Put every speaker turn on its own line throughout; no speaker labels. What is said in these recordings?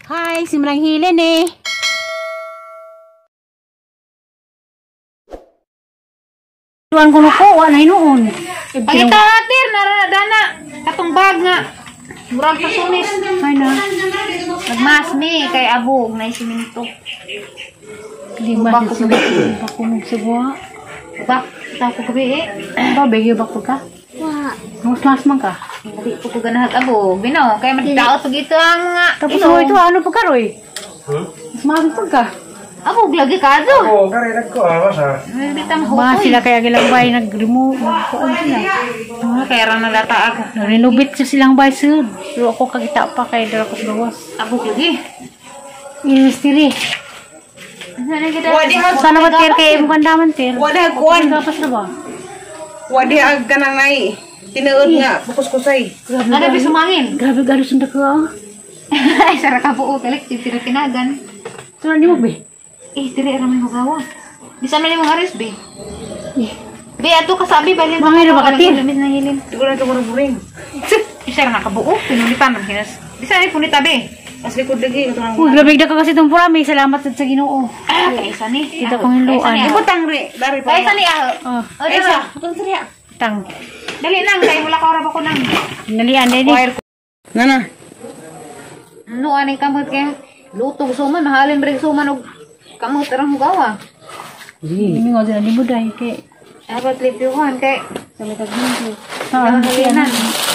Hai, si Menang Hilen eh. Tuan ko nuko, wala noon.
Pagita hatir, naradana. Katong bag nga. Murag sa sunis.
Ay na.
Nagmas mi kay abog na isiminto.
Hindi mas sila pakunog sa buha.
Bak, ta ko gabi eh.
Ba, begyo ba ko ka? Mas man ka?
Hindi ko ganahat abog. Binaw, kay magdaot pag ito ang nga.
Tapos ito, ano pa ka, Roy? Mas pag ka?
Abog lagi ka do.
Oo, karilag ko sa.
Bitang
Mga
hukoy.
sila kaya gilang bay nag-remove. Kuan sila.
Kaya ra nalataag.
Renovate sa silang bay sud. Pero ako kagita pa kay dara ko sa gawas.
Abog lagi.
Ministry.
Sana kita.
Sana ba ter kay mo kandaman ter?
Wala kuan.
Tapos na ba?
Wadi ag kanang nay. Tinuod nga bukus kusay.
Ada bi sumangin.
Grabe garo sunda ka.
Ay sara ka po kolektif Pinagan.
Tunan di mo be.
Tiri ra may magawa. Di sana ni mga res be.
Eh,
Be ato kasabi bali.
Mangin na ba katil?
Limit na hilin.
Siguro na tumuro buring.
Isa ra nakabuo, pinulipan man hinas. Di sana ni punita be.
As likod lagi ito nang.
Uy, grabe ka kasi itong pura. May salamat sa Ginoo.
Kaysa ni.
Kita kong hinluan.
Ibutang re, dari pa.
Kaysa ni aho.
Oh,
O diba?
Atong seriya.
tang.
Dali nang kay wala ka ora ba ko nang.
Nalian din.
Nana.
No ani kamot kay lutong suman mahalin breg suman og kamot ra hugawa.
Ini nga dyan, di mo dahil kay
Dapat lipiwan kay
sa may tagmingko.
halinan.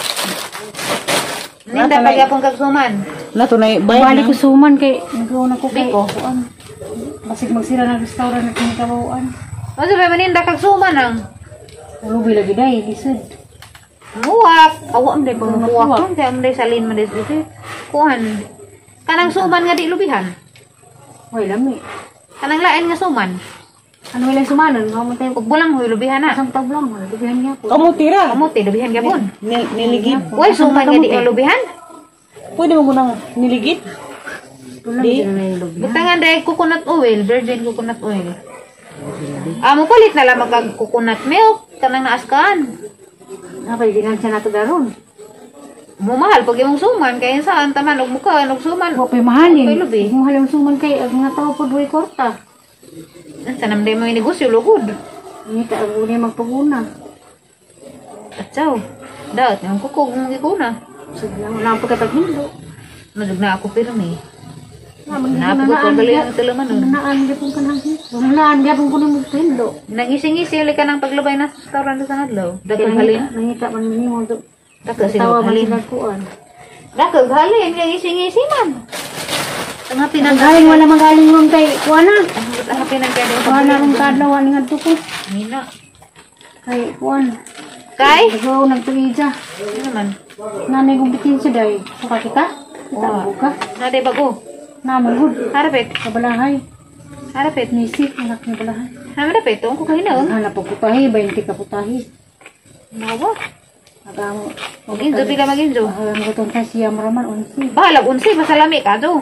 Ninda pagapon kag suman.
Nato nay
Balik ko suman kay nagawa na ko kay
Biko.
kuan. Basig magsira ng restaurant at kinikabawaan.
O sa maninda kag suman ang
Lubi lagi dahil, lisod.
muwak. Awa am day pagmuwak kon kay am day salin man des kuhan. Kanang suman nga di lubihan.
Hoy, lami.
Kanang lain nga suman.
Ano wala sumanan? Kamu tayo
Ug bulang hoy lubihan na.
kasang tablang. Lubihan niya po.
Kamu tira.
Kamote lubihan gyapon.
Niligid.
Uy, suman nga di nga lubihan.
Pwede mo nang niligid.
Tulang din na yung lubihan.
Butangan day coconut oil, virgin coconut oil. Amo palit na lang magkag coconut milk kanang naaskan.
Napay, di lang siya nato daron.
Mumahal pag imong suman kay saan taman og muka og suman.
Huwag pa'y mahalin.
Okay, lubi.
Huwag mahalin ang suman kay ang mga tao po duwi korta.
Sanam day mo negosyo lugod.
Hindi ka ang uli magpaguna.
Atsaw. Daot yung kukog mong gikuna.
Sige lang, wala ang pagkataghindo.
Madug na ako pirmi.
Naman
Napagod ko gali ang talamanon.
Nanaan gapon ka nang nanaan gapon ko nang magpindo.
Nangising-ising ka nang paglabay na sa restaurant sa hadlaw. Dakag halin.
Nangita man ni mo.
Dakag
Tawa
sila
man
halin.
sila kuan.
Dakag halin. Nangising-ising man. Ang happy ng
Magaling wala magaling mong kay kuana.
ang happy ng kaya
Kuana rong kadlaw ani ngadto ko.
Mina.
Kay kuan.
Kay?
Go nagtuija.
Ano naman?
Nanay kong bitin siya dai. Suka kita. Kita
Wow.
buka.
Nade bago.
Naman gud.
Harapit.
Kabalahay.
Harapit.
Nisik anak ni balahay.
Harapit. Tuong ko kahinaon.
Hanap po putahi 20 ka putahi.
Mawa.
Agamo.
Maginzo pila maginzo.
Ang gutong kay siya maraman unsi.
Bahalag unsi masalami ka do.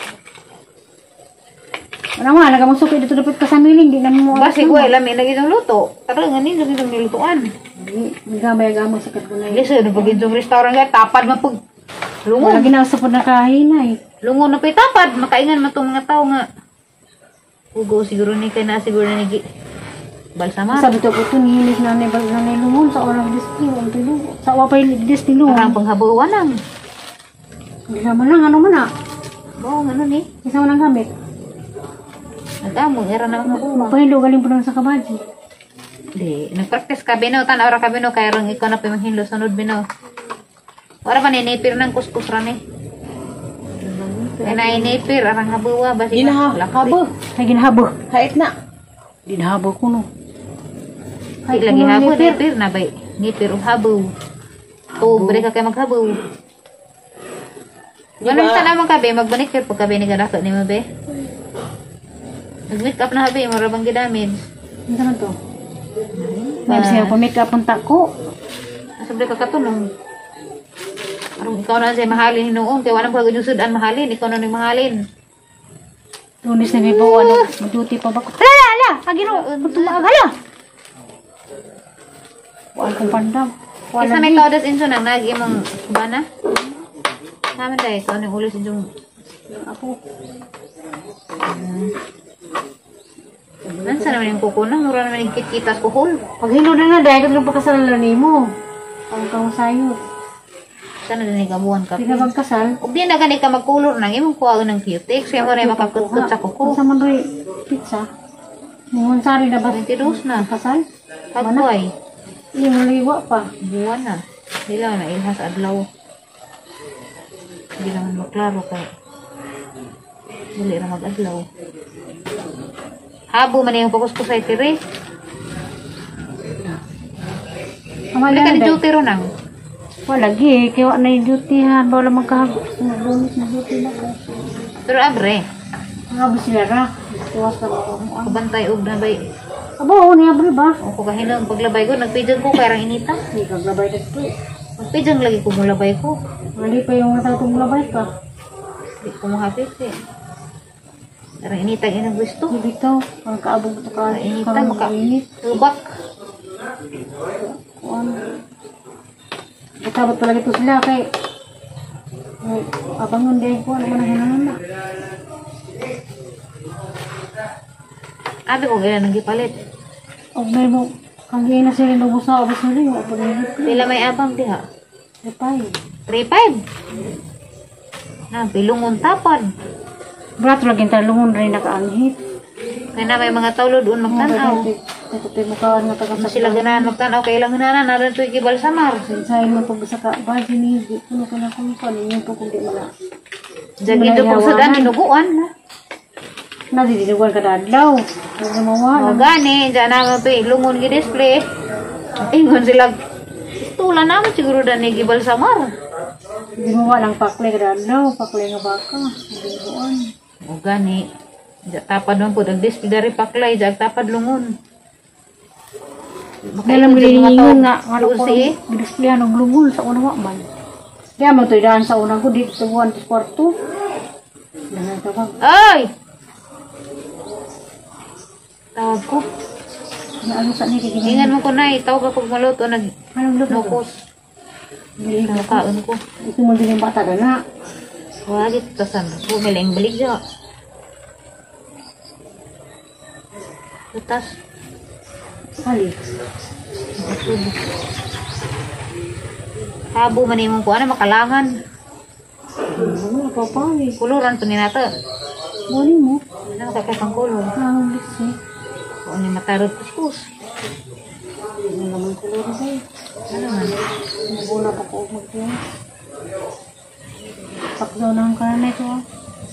Ano nga, nagamasukay dito dapat kasamiling, di na mo.
Basi ko lami lagi ng luto. Pero nganin lagi ng nilutuan.
Gamay-gamay sa kadunay.
Lisa na pag yung restaurant nga tapad man pag lungon.
Lagi na sa po nakahinay.
Lungon na pa'y tapad. Makaingan man itong mga tao nga. Ugo siguro ni kay na siguro ni balsamar.
Sabi to po ito, nihilis na nanay lumon sa orang distro. Sa wapay distro.
Parang panghabuan lang.
Hindi naman lang, ano man na.
Oo, ano ni?
Isa man ang gamit.
Nagamo, era na mga buwan.
Magpahilo, galing po lang sa kabaji.
Di, nag-practice ka, Bino. Tanaw ra ka, Bino. Kaya rin ikaw na pimanghinlo. Sunod, Bino. Wala pa ninipir ng kuskus ra ni. Kaya na inipir, arang habuwa. Basi
Ginahabo.
Ay, ginahabo.
Hait na.
Ginahabo ko no.
Ay, lagi habo, nipir na ba? Nipir o habo. Tubre ka kayo maghabo. Ganun ka naman ka, be. Magbanikir po ka, be. Nigadako ni mo, be. Nag-make up na, be. Marabang gidamid.
Ano naman to? May siya pa make up ang tako.
Sabi ka katulong. Arong ikaw na siya mahalin hinuong. Kaya walang pag-unyusudan mahalin. Ikaw na nang mahalin.
Tunis na may bawa na. Maduti pa ba ko? Ala! Agino! Magtumaag, ala! Wala kong pandam.
Kesa may kaudas inso nang nag-imong bana. Naman dahil, ikaw nang ulis yung
Yung ako.
Nansa naman yung kukunan, mura naman yung kitkitas kuhol.
Pag hilo na nga, dahil ka pagkasalan mo. Ang kang sayot.
Sana na gabuhan ka.
Hindi ka magkasal.
Ug di na gani ka magkulor nang imong kuha ng cutex, kaya mo rin makakutkot sa kuko.
Sa man rin, pizza. Mungon sari na ba?
22 na.
Kasal?
Pagkuhay.
Hindi mo liwa pa.
Buwan na. Di lang na ilhas adlaw. Hindi naman maklaro kay dili na mag-adlaw. Habo man yung fokus ko sa itiri. Wala ka ni duty ro nang.
Wala lagi. Kaya wala na yung duty ha. Bawala magkahagot. Nag-bonus na duty na ko.
Pero abre,
Mga sila ra. Tuwas na ako.
kabantay og na bay.
Abo, niya bro ba?
O ko kahinang paglabay ko, nagpidyan ko kay rang inita.
Hindi ka glabay ka ito.
Nagpidyan lagi ko mulabay ko.
Mali pa yung mata itong glabay ka.
Di ko mahapit eh. Rang inita inang gusto.
Hindi ito. Ang kaabog ito ka.
Inita maka lubak.
Kuan. Itabot talaga ito sila kay abangon din ko ano man ang hinanan na.
Abi ko gila nang gipalit.
Og may mo kang na sila ng busa o busa rin. Opo na yun.
Pila may abang diha.
Repay.
3-5. Na pilungon tapad.
Brat lagi talungon rin nakaanghit.
Kaya na may mga tawlo doon magtanaw.
Ito mo kawan nga taga
Kung sila ganahan magtanaw, kailang hinanan, naran ito'y gibalsamar.
Sa mo pag sa ka ba sini di ko na kana kung paano po kung di mala.
Jagi ito kung sudan, hinuguan.
Na di dinugan ka dadlaw. Ang mawala.
O gani, dyan naman ito'y lungon gi-display. Ingon sila, tula naman siguro dan ni gibalsamar.
Di mo walang pakle ka dadlaw. Pakle nga baka. Dinugan.
O gani, dyan tapad man po, nag-display dari paklay, dyan tapad lungon.
Dalam gilingon nga ano ko
si
displayan og lungol sa una wa man. Kaya mo to daan sa una ko dito sa buwan sa kwarto. Dangan tawag.
Ay! Tawag ko.
Na ano sa ni kay
Ingan mo ko na, tawag ako maluto,
Anong luto?
nag-nukos.
Dili
Ang kaon ko.
ito mo din yung bata na.
Wagit, tasan. Bumiling balik siya. Tutas.
Ali.
Habo man imong ko, ano makalangan.
Ano pa pa ni?
Kuluran to ni nato.
Muli mo.
Ano makakasang kulor?
Ang liksi.
Kung ano matarod kuskus.
Ano naman kulor sa'yo?
Ano man?
Naguna pa ko mag-yan. Sakdaw na ang kanan na ito ah.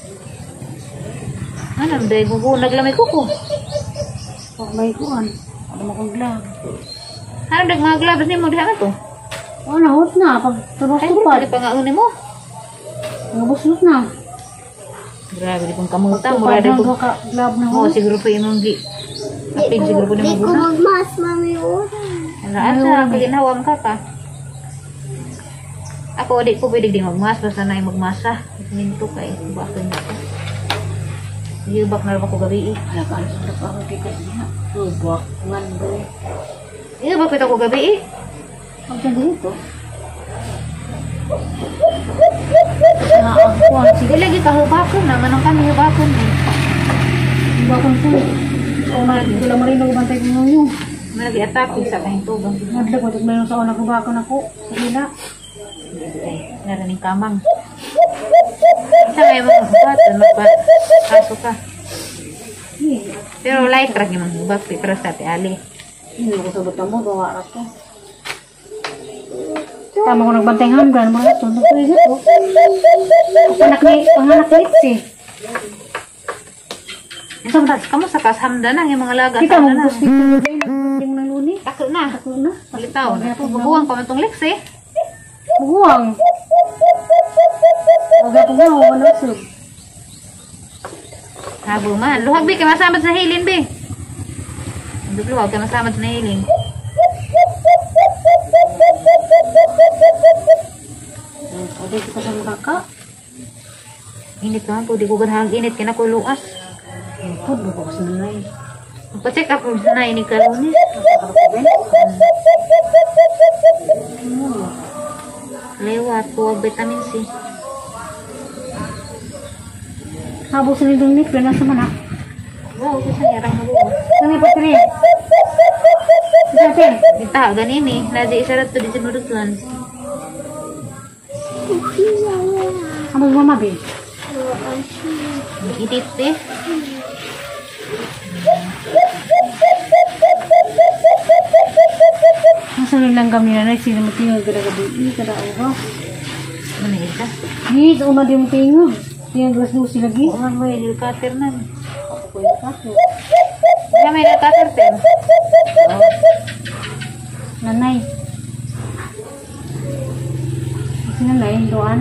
Ano, dahil bubunog lamay ko ko.
Pag may kuan. Ano mo kong glam.
Ano, dag mga glabas ni mo, diha na to.
Oh, nahot na. Pag
Ay,
tubas-tupad.
pwede pa nga unin mo.
Nabuslos na.
Grabe, di pong kamuta.
Tupad
Mura di
na
po.
ka glab na
Oo,
hot.
siguro po imong gi. Apid, siguro po ni mo guna.
Mas mami orang.
Ano, asa, kaginawam ka ka. Ako, di ko pwede di magmas. Basta na yung magmasa. Minto kay. Bakit na ako. Yubak na rin ako gabi eh.
Alakaan sa dapat ako kikas niya. Lubak. Ngan ba eh.
Yubak kita ko gabi eh.
Ang ganda dito. Ang kuwan.
Sige lagi kahubakon na. Manong kami hubakon eh.
Bakon po. O na, sila mo rin nagbantay ko ngayon.
Malagi atapin sa kayong tubang.
Madlag mo, tignan sa una ko bakon ako. Sa hila.
Ay, narinig kamang. Isa ngayon mga hubatan. Magpakaso ka. Pero light track yung mga hubak. Pero sa ati ali.
Hindi ko sabot na mo, bawa ako. Tama ko nagbantay ng hanggan, mga ito. Nagpwede ito. Panganak ni Itzi.
Ito, kamu sa kashamda na yung mga laga.
Kita mo,
na.
gusto ito yung nagpwede ng luni.
Tako na.
Ako na.
Malitaw na. Bubuwang pa man tong Lex eh.
Buwang. Huwag ako nga, huwag na usog.
Habo man. Luhag bi, kay masamad sa hilin bi. Luhag kay masamad sa hilin.
Pwede kita sa mga ka.
Init naman po, di ko ganahang init. Kaya ko luas.
Pud, baka ko sa nanay.
Magpa-check up mo na ini kalunis. Lewat, huwag vitamin C.
Habos sa nidong nipre na sa mana.
Wow, ito sa nirang habuwa.
Sani patri. Dati.
Kita, ganini. Nazi isa rat to di sinudutuan.
Habos mo mabi.
Itit eh.
Masa nilang kami na sila matingog kada-gabi. Kada oras.
Mana ita?
Ni, sa una di mo tingog. Tingog gas-lusi lagi.
Oo, may nilkater na.
Ako po yung kaso.
Kaya may nilkater ten.
Nanay. Si nanay, doan.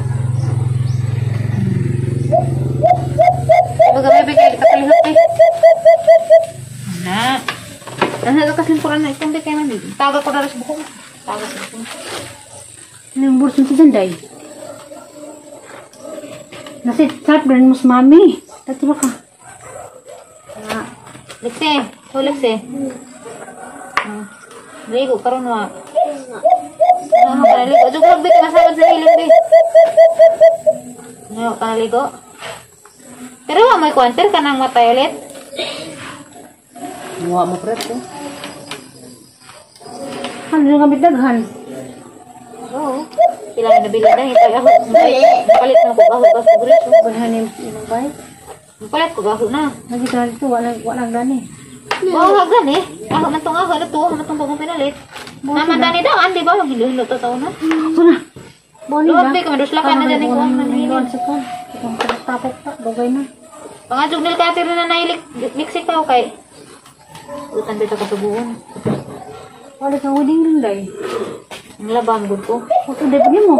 Baga may bigay kakalihot eh. Na. Ano nagkasimpuran na itong bigay man. Taga ko na rin sa buko. Taga sa buko.
Ano yung bursun si Danday? Nasi, sarap rin mo sa mami. Dati ba ka?
Liksi. Oh, liksi. Ligo, karon wa. Ano ka naligo? Dugog lang bit, masabad sa hiling bit. Ano ka naligo? Pero wa may kwanter ka nang matay ulit.
Muha mo prep ko.
Ano yung gamit daghan?
Oo. Kailangan na bilhin na. Hitag ako. Palit na ko gaho. Kasi gulis mo.
Balhanin yung bay.
Palit ko gaho na.
Lagi ka dito, walang gani.
Oo, hagan eh. Ako na itong ako. Ano to? Ako na itong bagong pinalit. Naman dani daw. Di ba? Magilo-hilo to taon na.
Ito na. Boni
Luwag
ba?
di ka. Maduslakan na dyan.
Doon sa kan. Itong tapok pa. Bagay na.
Pangadjog nil katir na nailik. Liksik ako kay. Utan dito ka subuon.
Wala kang wedding ring day.
Ang labang good ko.
Ito day pagi mo.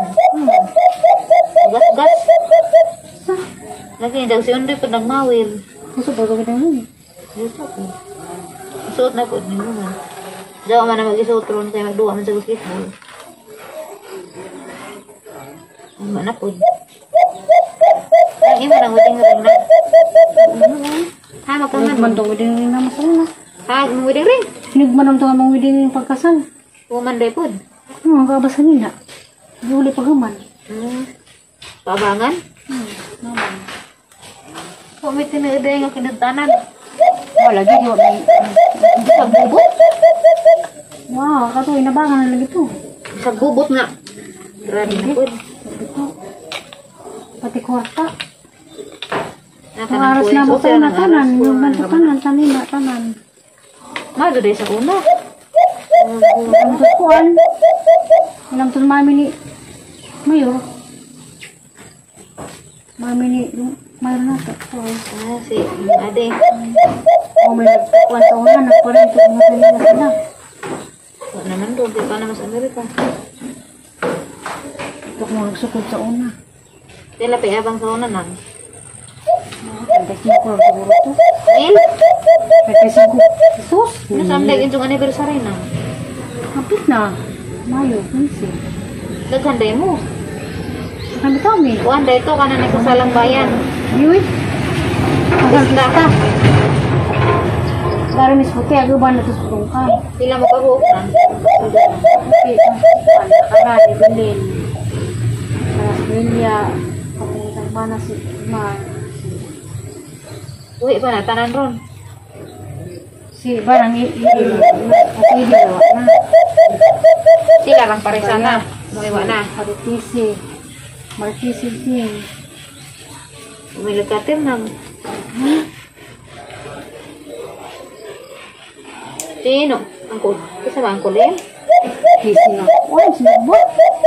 Gas-gas. Lagi daw si Undoy pag nagmawil.
Gusto ba ito rin?
Dito ko. Suot na po. Hindi mo man. Diyan man na mag-isuot ron kayo magduwa man sa basketball. Ang mana po. Ang imo nang wedding ring na. Ha, magkaman.
Man itong wedding ring na masala na.
Ha, ang wedding ring.
Sinigman ang itong wedding ring pagkasal.
Umanday po.
Ang kabasan nila. Di uli pagaman.
Pabangan.
Naman.
Kung may tinaday nga kinagtanan.
Wala, di ko.
Sa gubot.
Wow, kato, inabangan na lagi ito.
Sa gubot nga. Grabe na po.
Ito. Pati kwarta. Ang
Nakanan
aras
po
na
yung
mo
susi.
tayo na tanan. Yung ganito tanan, tanina, tanan.
Mado day sa una.
Alam to kuan. Alam to mami ni Mayor. Mami ni Mayor na to.
Ah, si ade.
O may nagkuhan sa una, nagkuhan ito. Mga kanina sila.
Wala naman doon. Di pa naman sa Amerika.
Ito kung nagsukod sa una.
Tila pa abang sa una nang.
Kasi ko siguro to.
Ayun.
Kasi ko. Jesus.
Ano sa amdag yung anniversary nang.
Kapit na. Mayo, kunsi.
Naghanday mo.
Kami.
Kuhan day to. Kanan ay kasalang bayan.
Yui.
Isda ka.
Dari mis puti, aku ban itu sepungkan.
Pila mo kabuok na.
Oke, karena dibeli. Panas Belia, pakai mana sih?
Uwi pa na. Tanan ron.
Si barang ini dia na.
Sila lang pare sana. Muiwa na.
Martisi. Martisi sih.
Umilikatir nang. Sino? Angkol. Isa ba angkol eh?
Kisi na. Wah, sinubot.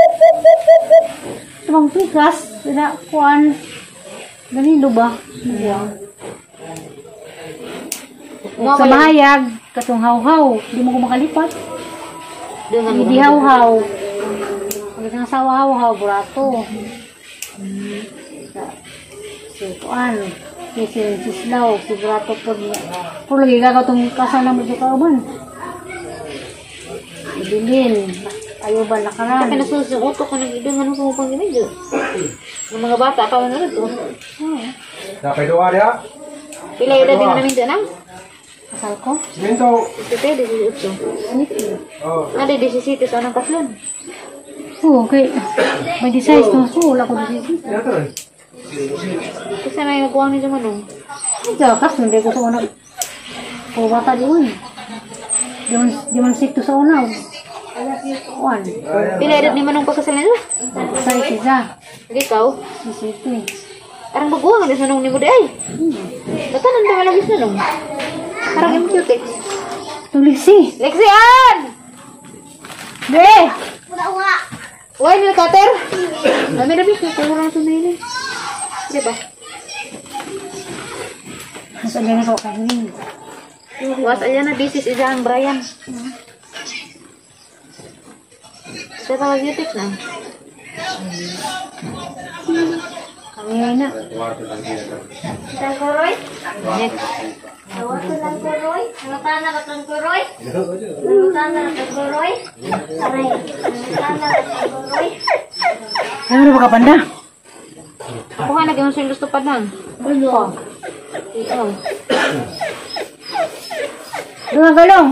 Tumang pikas, tidak kuan. Ganito ba? Sa mahayag, katong haw-haw, di mo ko makalipat.
Dengan
Hindi haw-haw. Pagkat ng asawa haw-haw, burato. Si kuan, si Sislaw, si burato po niya. Kung lagi gagaw itong kasal na mo dito kauban. Ibilin, ayaw ba nakaran.
Kaya nasusunod yung utok ko nag-idungan ko pang ginidyo. Yung mga bata pa man ito.
Dapat doa dia.
Pila yung din namin dyan ah?
Kasal ko?
Minto.
Ito 18.
Oh.
Ada 17 sa anong kaslon.
Oo, okay. May 16 to. So, wala ko 16.
Ya terus.
Kasi na yung kuha niya manong.
Jakas, hindi ko sa una. O, bata di un. Di man sito sa una. One.
Pila edad ni manong pagkasal nito?
Sa isa.
Ikaw?
Sisito eh.
Parang baguang na manong ni mo di ay. Bata nang malagis na nung. Parang yung cute.
Tulisi.
Lexian! Be! Uy, nila cutter! Dami, kurang ito na yun eh. Diba?
Mas alin na ko kainin.
Was aja na, this is Isang Brian. Saya tahu YouTube na.
Kami ngayon na.
Tangkoroy?
Next.
Tawag ko lang koroy. Nangutan na ka tangkoroy? Nangutan na ka tangkoroy? Aray. Nangutan na ka tangkoroy?
Ano na ba kapanda?
Ako nga lagi mo sa gusto pa lang.
Ano?
Ikaw.
Doon galong.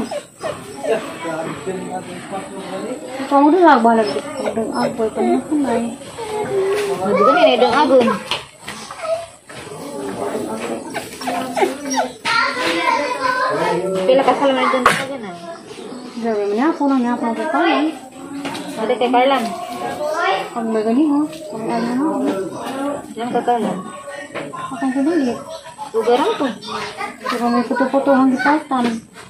Ikaw doon agbalag. Doon agboy pa na kumay.
Hindi ka nila idong agon. Pila ka salaman dyan sa ganan.
Sabi mo niya ako ko kain.
Ada kay Carlan.
Pag may ganyan ho. Pag ano ho.
Diyan ka Carlan.
Akong kumalit.
Lugaran to.
Pero may puto-puto hang gipatan.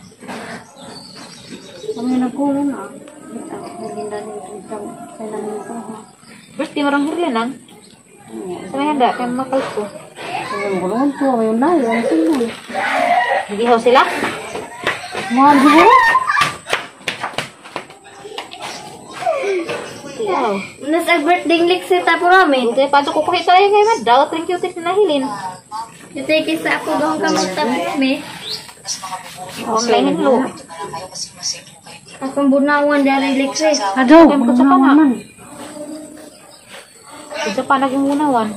Kami nagkulo na. Maganda dito sa kailan nito ha.
First di marang huryanan. Sana handa kay makal ko.
Ang gulong to. May unay. Ang sino.
Hindi ho sila.
Mahal siguro.
Wow.
Nasa birthday lik si Tapuramin.
Hindi pa ko kahit tayo kay Madaw. Thank you na nahilin.
Ito yung kisa ako doon ka magtapos
Online hello.
Akong bunawan dari lik si.
Ado.
Kaya sa pana. Isa pa naging unawan.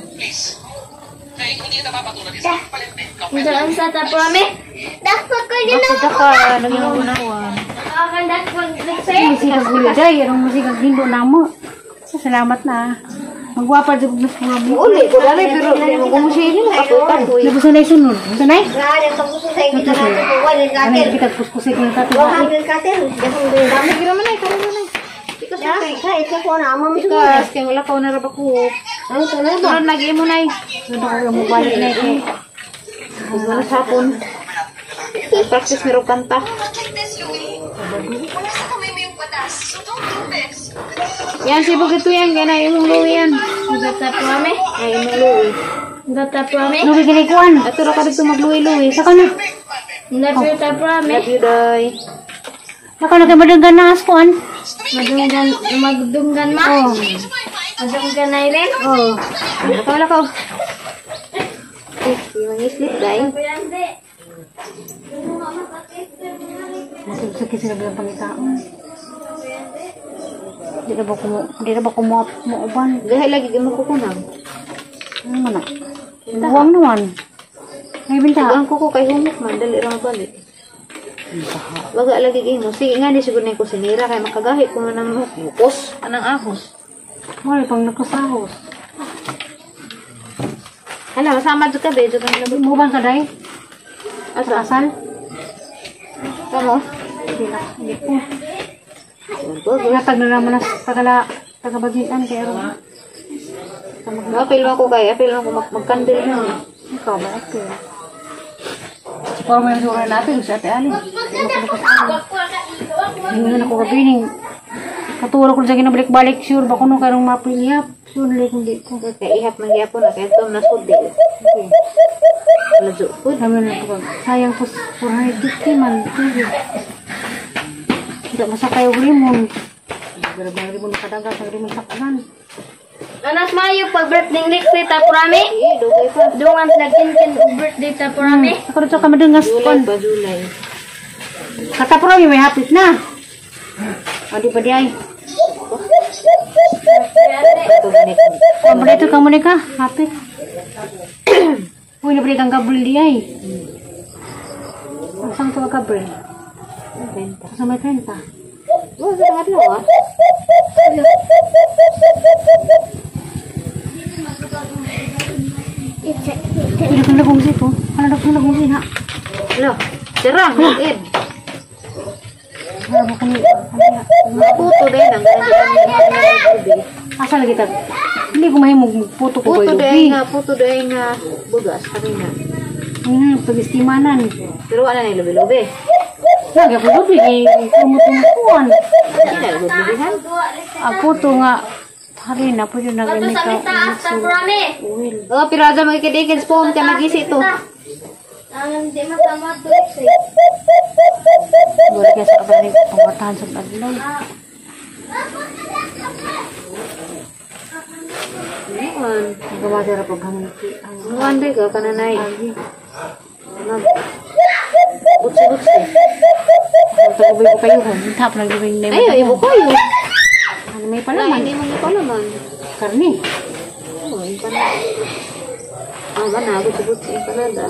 Ito ang sa Tapuramin. Dapat ko din
Ako ka naging unawan.
akan dapat lik si.
Musikag gulay. Anong musikag hindo na mo. Salamat na. Magwapa dyan na mga mo.
Uli ko dali pero hindi mo kumusili na ako kapoy.
Nabusanay sunod. Busanay?
Grabe ang pagkusay kita na ito. Wala
Ano yung kita kuskusay ko yung tatlo.
hanggang katil.
Dami gira man ay karo man ay. Ikaw sa kay.
Kahit sa ko na amam
Ikaw kay wala pa na ra ba ko.
Ano to na ba?
Sunod lagi mo nay.
Sunod ako yung mobalik na ito.
Wala sa hapon. Practice mero kanta. Yan si Bukit yan gana yung luwi yan.
Tapurame.
Ay yung luwi.
Tapurame.
Nubi kinikuan.
Ato ra ka dito magluwi-luwi.
Saka na.
Napir tapurame.
Love you day.
Saka na kayo madanggan na askuan.
Magdunggan ma.
Oh.
Magdunggan na ilen.
Oh.
Wala ka. Yung sleep day.
Masukit sila bilang pangitaon. Di na ba kumuuban?
Dahil lagi mo kukunang.
Ano man na? Buwang naman. May binta.
Ang kuko kay humok man dali ra balik. Baga lagi kay mo. Sige nga di siguro na ko sinira kay makagahi ko na ng mukos anang ahos.
Mali pang nakasahos.
Hala, masama jud ka be jud ang labi.
Muban ka day?
Asa
Asal?
kamo?
Hindi na. Hindi po.
Bago.
Natag na naman na tagabagian kaya rin.
Apil mo ko kay apil mo ko magkandil na.
Ikaw ba? Okay. Para may masura natin sa ate Ali. Hindi na ako kapining. Katuro ko sa kinabalik-balik. Sure ba kuno karong mapilihap? Sure na kung di ko.
Kay ihap man gyapon na kay tom na sud di.
Okay.
Lajo pud.
Kami na ito. Sayang po 450 man. Sige. Tidak masakay og limon. Gara-gara limon nakadagat ang limon sa kanan.
Anas mayo pag birthday lik si Tapurame.
Dugay pa.
Dungan nagkinkin og birthday Tapurame.
Ako rin ka madengas
Julay
kon.
pa Julay.
Katapuro may hapit na. O di pa di ay.
Pagani.
Kamu dito kamu ni ka. Hapit. Uy, nabalik ang kabel di ay. Asang to kabel?
Benta.
Sa may 30.
Wala sa adlaw ah.
Pwede kang lagong sito. Ano kang lagong sito?
Lo, serang, ed.
Ano kami?
Puto din ang ganyan.
Asa lagi tag? Hindi ko mahimog puto ko
Puto
kayo.
puto din nga bugas kanina.
Pag-istimanan.
Pero ano na yung lobe-lobe?
Lagi ako lubi kay kumutungkuan.
Hindi na lobe-lobehan.
Puto nga. Hari na po yung
Ato
nag-inig
sa mitaas sa prami.
Uwil.
Oh, pero ada magkikidikid spoon ka nag-isi to.
Ang di matama tulis eh.
Wala kaya sa kabanig pangwatahan sa adlaw.
Ngayon,
Gawada ra paghangin ki.
ngayon ba ka kananay?
Lagi.
Butsi-butsi.
Ang tagabay ko kayo. Hintap lang gawin na
Ayo, ibo ko yun.
Ano may
Wala,
palaman?
hindi mo niyo palaman.
Karni.
Oo, yung panada. Ah, mana, butsi-butsi yung panada.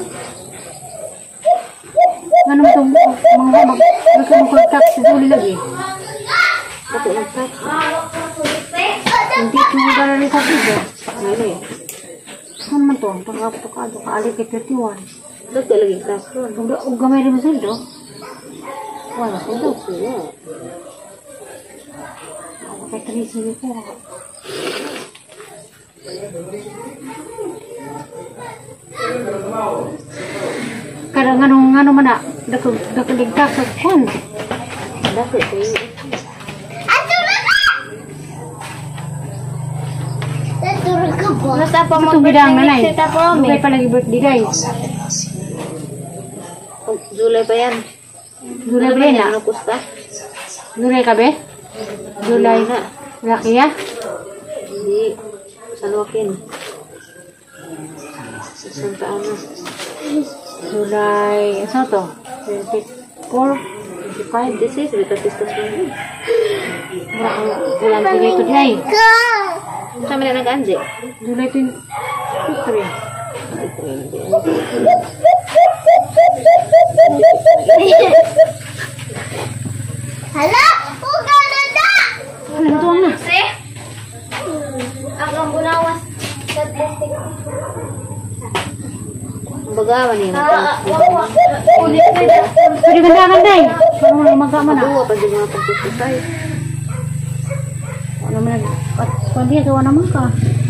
Ano mo itong mga magkakontak si Julie lagi?
Bato nag-touch.
Hindi ko yung galari sa tiga.
Ano eh?
Saan man to? Pagkapakado ka alik kay 31.
Dagda lagi touch ron.
Huwag gamay rin mo sildo. Wala sildo.
Iya.
Ako kay 3 ko. Kadang ano man na. Dakaligtak sa kun.
Dako kayo.
Nasa pa
Itong bidang nanay.
Sita prami.
Bukay palagi birthday guys.
Oh, July pa yan.
July
Ano
ba yan
yan?
na?
Ano kusta?
July ka be? July na. Laki ya?
Hindi. San Joaquin. Sa Santa Ana.
July, ano to? 24, 25.
This is Rita Pistas mo.
Bulan July to day.
Sa mga nag-anje?
July 23.
Hala! Uga na da!
Ano to na?
Si? Ang bunawas. Sa plastic.
Bagawan niya.
Ulit ko na.
Pwede ganda-ganda eh. Parang mga magkaman na.
Duwa pa din mga pagsusay.
Ano man nag... At pwede gawa naman ka.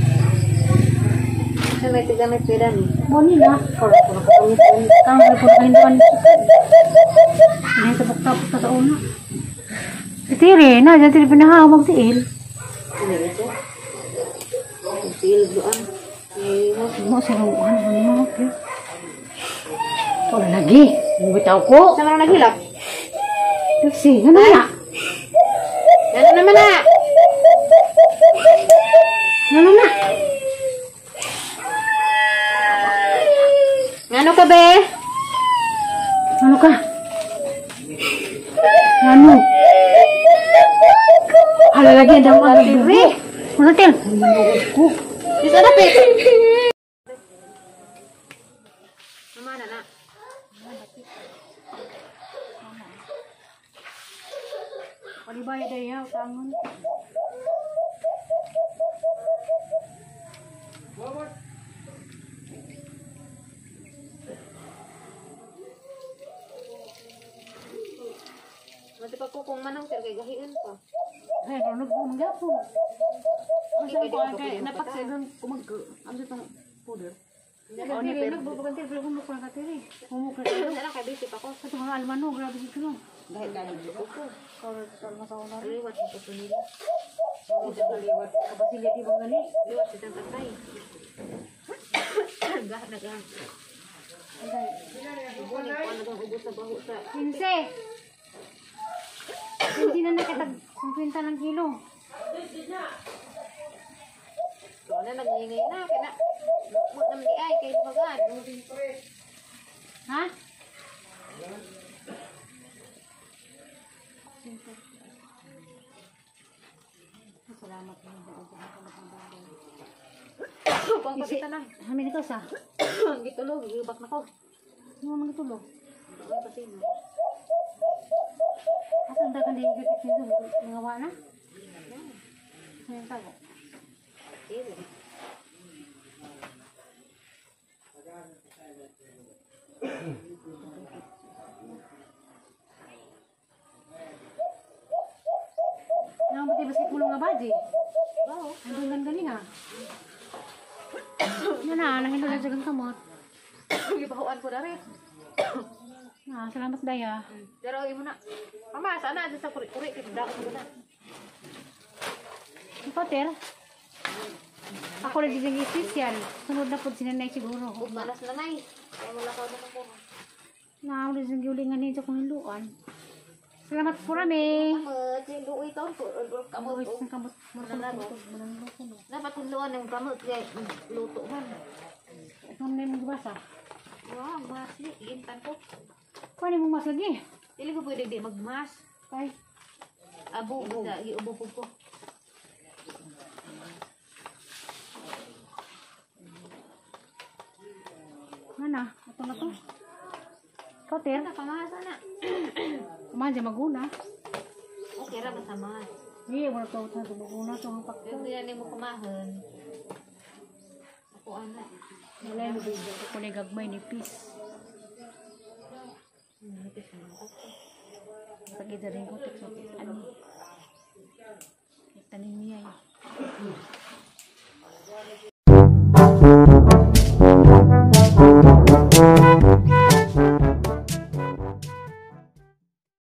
Sa may tigamit pera ni.
Buwan nila. Kaya ko nakamit. Kang may po nakahinduan. Hindi sa tapos ka sa una. Titiri na. Diyan tiri pinahawag tiil.
Ano ito? Sil doan.
Mo sinong ano okay. Wala lagi. Bitaw ko.
Sa mga naghilap?
Kasi, ano na?
Ano naman na?
Ano na?
Ano ka be?
Ano ka? Ano? Hala lagi daw ang tiri. Ano til? Ko.
Bisa dapat. Mana na?
Palibay day ya, tangon.
Mati pa ko kung manang sir kay gahian pa.
Hey, ano nag gapo? Ang sa ko kay napaksa doon kumag ano tong puder. Oh, ni pero nagbubukan pero kung mukha ka tiri. Mumukha ka.
Sana kay busy pa ko.
Sa mga almano, grabe dito no.
Dahil dahil ko ko.
Kalau sa una.
Liwat ko ko nila.
Ito kaliwat. Kabasilya di bang gali?
Liwat sa tang tatay. Gah na gah. Buni ko ano bang ubos sa baho sa.
Pinse. Hindi na nakitag 50 ng kilo.
So na nagingay na kaya na. Mo naman di ay kay bagan.
Ha? Salamat po.
Kung pakita na.
Hamin ito sa.
Gitulog, gibak na ko.
Ano mga tulo?
Ay pasino.
Asan da kan digigit nito mga wana? Ayun tago.
Sige.
Nang pati basket mulong nga baji. Oo. Ang ganda niya. Nahilo na siya kamot.
Gibahuan ko dari.
Salamat daya.
Pero imo na. Mama, sana sa kuri-kuri kita ko na.
Hotel. Ako na din yung special. Sunod na po sinanay siguro.
Malas na nay. Kaya wala ka na ko.
Ako na din yung ulingan niya kung hiluan. Salamat po rami.
Luoy taon po. Kamot.
Ang kamot.
Dapat tuluan ng kamot kaya luto man.
Ito na yung magbasa.
Wow, mas ni intan ko.
Paano mo mas lagi?
Dili ko pwede di magmas.
Ay.
Abo bisa iubo ko.
Mana? Ito na to. Hotel.
Sana pamasa na.
Kumahan dyan maguna.
Okay ra masama.
Iya, wala to sa maguna. Ito ang pakto.
Yung yan mo kumahan. Ako ana.
Wala yung bigyan ko kung gagmay ni Peace. Pag-ida rin ko, ano? Tanim niya eh.